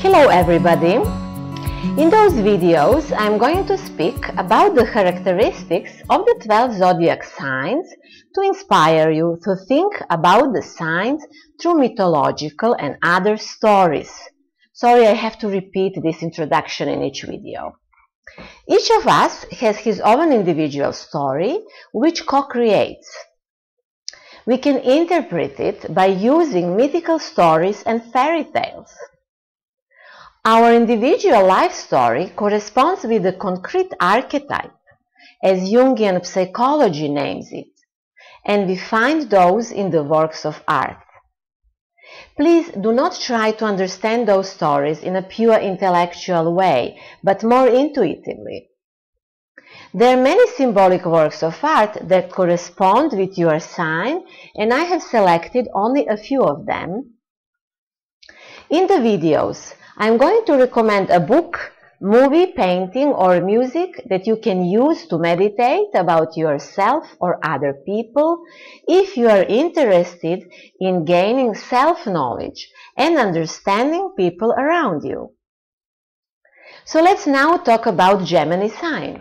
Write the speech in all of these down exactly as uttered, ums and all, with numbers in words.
Hello everybody! In those videos I'm going to speak about the characteristics of the twelve zodiac signs to inspire you to think about the signs through mythological and other stories. Sorry, I have to repeat this introduction in each video. Each of us has his own individual story which co-creates. We can interpret it by using mythical stories and fairy tales. Our individual life story corresponds with the concrete archetype, as Jungian psychology names it, and we find those in the works of art. Please do not try to understand those stories in a pure intellectual way, but more intuitively. There are many symbolic works of art that correspond with your sign, and I have selected only a few of them. In the videos, I'm going to recommend a book, movie, painting, or music that you can use to meditate about yourself or other people if you are interested in gaining self-knowledge and understanding people around you. So let's now talk about Gemini sign.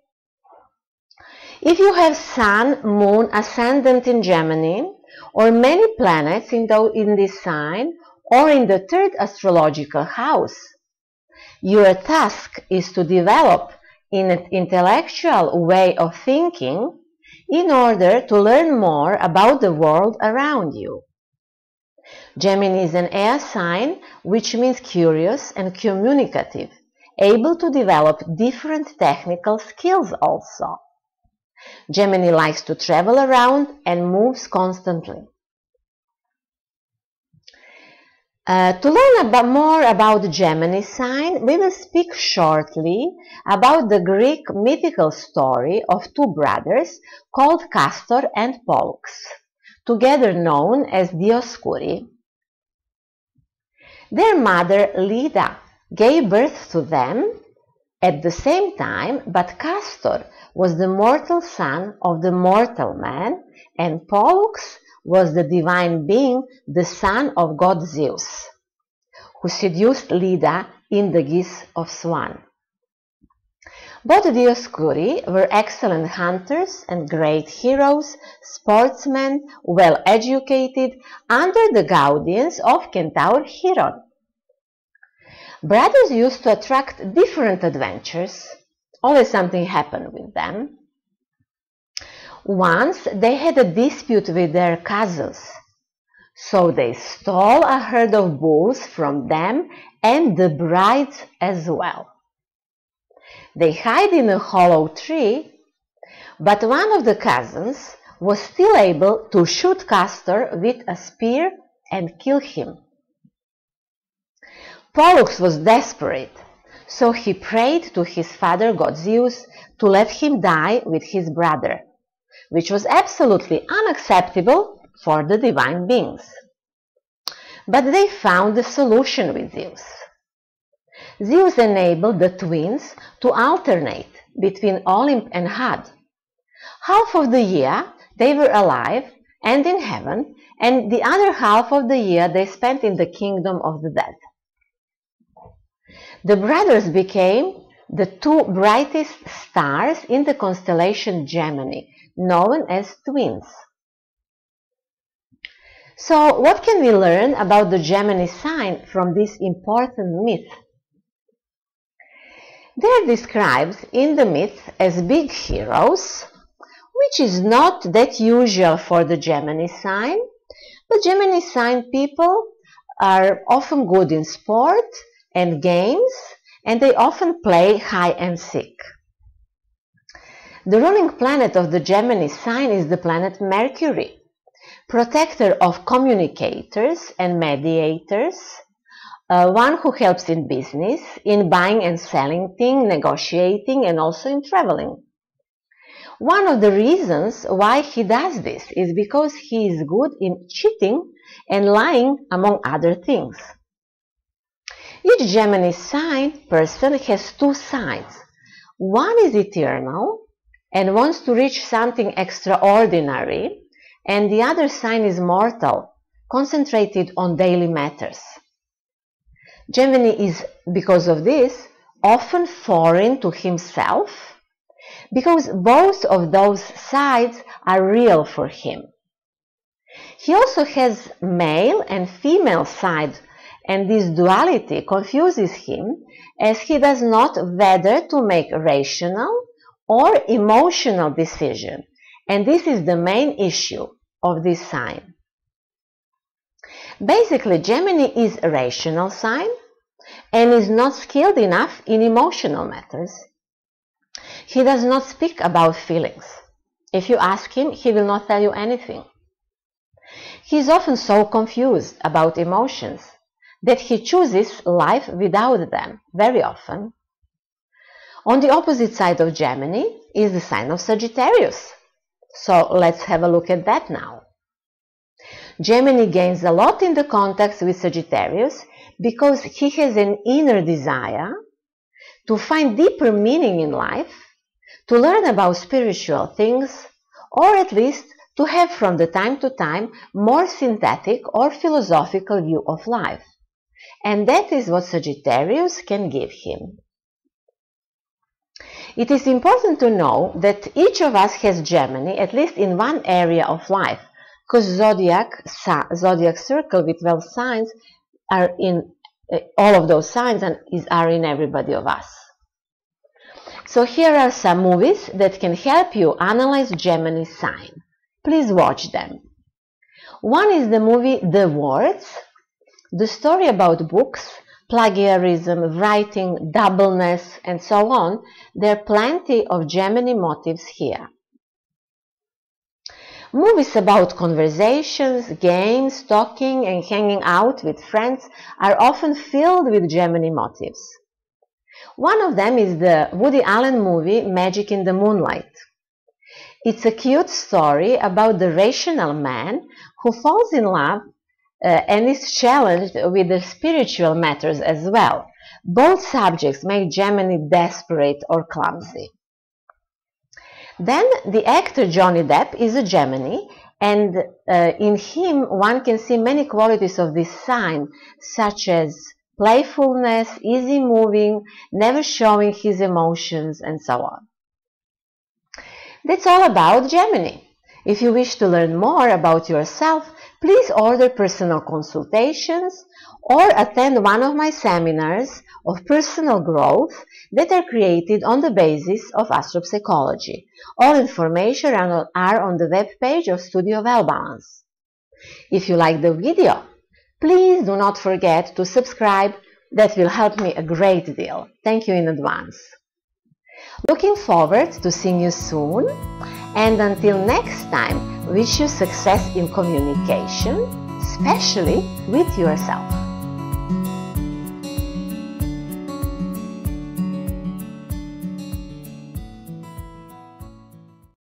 If you have Sun, Moon, Ascendant in Gemini, or many planets in, the, in this sign, or in the third astrological house, your task is to develop an intellectual way of thinking in order to learn more about the world around you. Gemini is an air sign, which means curious and communicative, able to develop different technical skills also. Gemini likes to travel around and moves constantly. Uh, to learn about more about the Gemini sign, we will speak shortly about the Greek mythical story of two brothers called Castor and Pollux, together known as Dioscuri. Their mother Leda gave birth to them at the same time, but Castor was the mortal son of the mortal man, and Pollux was the divine being, the son of god Zeus, who seduced Leda in the guise of swan. Both Dioscuri were excellent hunters and great heroes, sportsmen, well educated, under the guidance of Centaur Chiron. Brothers used to attract different adventures. Always something happened with them. Once they had a dispute with their cousins, so they stole a herd of bulls from them and the brides as well. They hid in a hollow tree, but one of the cousins was still able to shoot Castor with a spear and kill him. Pollux was desperate, so he prayed to his father god Zeus to let him die with his brother, which was absolutely unacceptable for the divine beings. But they found a solution with Zeus. Zeus enabled the twins to alternate between Olymp and Had. Half of the year they were alive and in heaven, and the other half of the year they spent in the kingdom of the dead. The brothers became the two brightest stars in the constellation Gemini, known as twins. So, what can we learn about the Gemini sign from this important myth? They are described in the myth as big heroes, which is not that usual for the Gemini sign, but Gemini sign people are often good in sport and games, and they often play hide and seek. The ruling planet of the Gemini sign is the planet Mercury, protector of communicators and mediators, uh, one who helps in business, in buying and selling things, negotiating, and also in traveling. One of the reasons why he does this is because he is good in cheating and lying, among other things. Each Gemini sign person has two sides. One is eternal and wants to reach something extraordinary, and the other sign is mortal, concentrated on daily matters. Gemini is, because of this, often foreign to himself, because both of those sides are real for him. He also has male and female side, and this duality confuses him, as he does not whether to make rational or emotional decision, and this is the main issue of this sign. Basically, Gemini is a rational sign and is not skilled enough in emotional matters. He does not speak about feelings. If you ask him, he will not tell you anything. He is often so confused about emotions that he chooses life without them, very often. On the opposite side of Gemini is the sign of Sagittarius. So let's have a look at that now. Gemini gains a lot in the contact with Sagittarius because he has an inner desire to find deeper meaning in life, to learn about spiritual things, or at least to have from the time to time more synthetic or philosophical view of life. And that is what Sagittarius can give him. It is important to know that each of us has Gemini at least in one area of life, because zodiac, zodiac circle with twelve signs are in uh, all of those signs and is, are in everybody of us. So here are some movies that can help you analyze Gemini sign. Please watch them. One is the movie The Words, the story about books, plagiarism, writing, doubleness, and so on. There are plenty of Gemini motifs here. Movies about conversations, games, talking, and hanging out with friends are often filled with Gemini motifs. One of them is the Woody Allen movie Magic in the Moonlight. It's a cute story about the rational man who falls in love uh, and is challenged with the spiritual matters as well. Both subjects make Gemini desperate or clumsy. Then the actor Johnny Depp is a Gemini, and uh, in him one can see many qualities of this sign, such as playfulness, easy moving, never showing his emotions, and so on. That's all about Gemini. If you wish to learn more about yourself, please order personal consultations or attend one of my seminars of personal growth that are created on the basis of astropsychology. All information are on the web page of Studio Well Balance. If you like the video, please do not forget to subscribe. That will help me a great deal. Thank you in advance. Looking forward to seeing you soon, and until next time, wish you success in communication, especially with yourself.